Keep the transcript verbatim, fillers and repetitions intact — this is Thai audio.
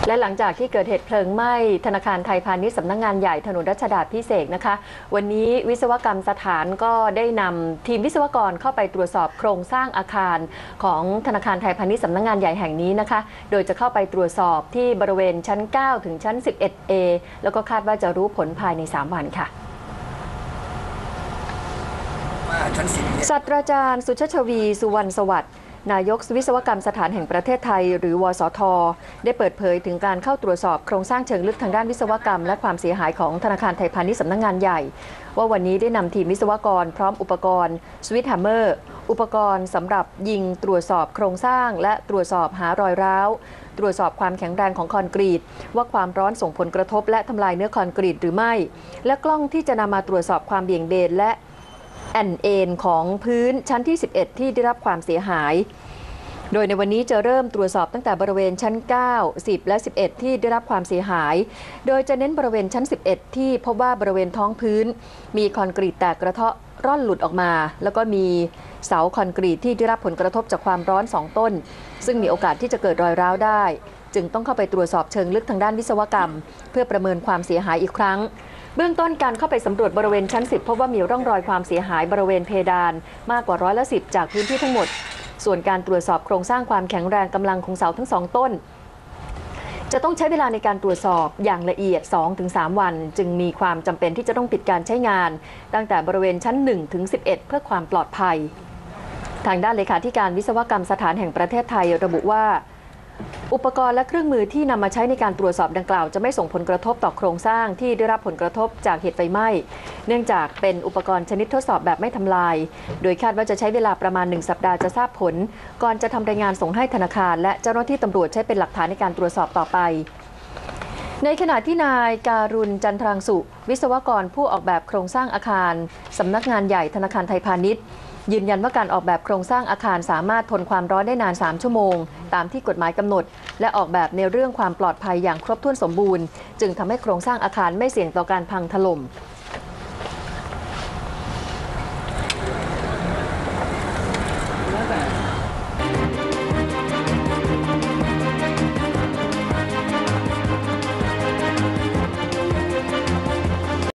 และหลังจากที่เกิดเหตุเพลิงไหม้ธนาคารไทยพาณิชย์สำนักงานใหญ่ถนนรัชดาภิเษกนะคะวันนี้วิศวกรรมสถานก็ได้นำทีมวิศวกรเข้าไปตรวจสอบโครงสร้างอาคารของธนาคารไทยพาณิชย์สำนักงานใหญ่แห่งนี้นะคะโดยจะเข้าไปตรวจสอบที่บริเวณชั้นเก้าถึงชั้น สิบเอ็ดเอ แล้วก็คาดว่าจะรู้ผลภายในสามวันค่ะศาสตราจารย์สุชาชวีสุวรรณสวัสดิ์นายกวิศวกรรมสถานแห่งประเทศไทยหรือวสท.ได้เปิดเผยถึงการเข้าตรวจสอบโครงสร้างเชิงลึกทางด้านวิศวกรรมและความเสียหายของธนาคารไทยพาณิชย์สำนักงานใหญ่ว่าวันนี้ได้นำทีมวิศวกรพร้อมอุปกรณ์สวิตช์แฮมเมอร์อุปกรณ์สำหรับยิงตรวจสอบโครงสร้างและตรวจสอบหารอยร้าวตรวจสอบความแข็งแรงของคอนกรีตว่าความร้อนส่งผลกระทบและทำลายเนื้อคอนกรีตหรือไม่และกล้องที่จะนำมาตรวจสอบความเบี่ยงเบนและแอนเอ็นของพื้นชั้นที่สิบเอ็ดที่ได้รับความเสียหายโดยในวันนี้จะเริ่มตรวจสอบตั้งแต่บริเวณชั้นเก้า สิบและสิบเอ็ดที่ได้รับความเสียหายโดยจะเน้นบริเวณชั้นสิบเอ็ดที่พบว่าบริเวณท้องพื้นมีคอนกรีตแตกกระเทาะร่อนหลุดออกมาแล้วก็มีเสาคอนกรีตที่ได้รับผลกระทบจากความร้อนสองต้นซึ่งมีโอกาสที่จะเกิดรอยร้าวได้จึงต้องเข้าไปตรวจสอบเชิงลึกทางด้านวิศวกรรมเพื่อประเมินความเสียหายอีกครั้งเบื้องต้นการเข้าไปสำรวจบริเวณชั้นสิบพบว่ามีร่องรอยความเสียหายบริเวณเพดานมากกว่าร้อยละสิบจากพื้นที่ทั้งหมดส่วนการตรวจสอบโครงสร้างความแข็งแรงกำลังของเสาทั้งสองต้นจะต้องใช้เวลาในการตรวจสอบอย่างละเอียด สองถึงสาม วันจึงมีความจำเป็นที่จะต้องปิดการใช้งานตั้งแต่บริเวณชั้น หนึ่งถึงสิบเอ็ด เพื่อความปลอดภัยทางด้านเลขาธิการวิศวกรรมสถานแห่งประเทศไทยระบุว่าอุปกรณ์และเครื่องมือที่นำมาใช้ในการตรวจสอบดังกล่าวจะไม่ส่งผลกระทบต่อโครงสร้างที่ได้รับผลกระทบจากเหตุไฟไหม้เนื่องจากเป็นอุปกรณ์ชนิดทดสอบแบบไม่ทำลายโดยคาดว่าจะใช้เวลาประมาณหนึ่งสัปดาห์จะทราบผลก่อนจะทำรายงานส่งให้ธนาคารและเจ้าหน้าที่ตำรวจใช้เป็นหลักฐานในการตรวจสอบต่อไปในขณะที่นายการุณจันทรังสุวิศวกรผู้ออกแบบโครงสร้างอาคารสำนักงานใหญ่ธนาคารไทยพาณิชย์ยืนยันว่าการออกแบบโครงสร้างอาคารสามารถทนความร้อนได้นานสามชั่วโมงตามที่กฎหมายกำหนดและออกแบบในเรื่องความปลอดภัยอย่างครบถ้วนสมบูรณ์จึงทำให้โครงสร้างอาคารไม่เสี่ยงต่อการพังถล่ม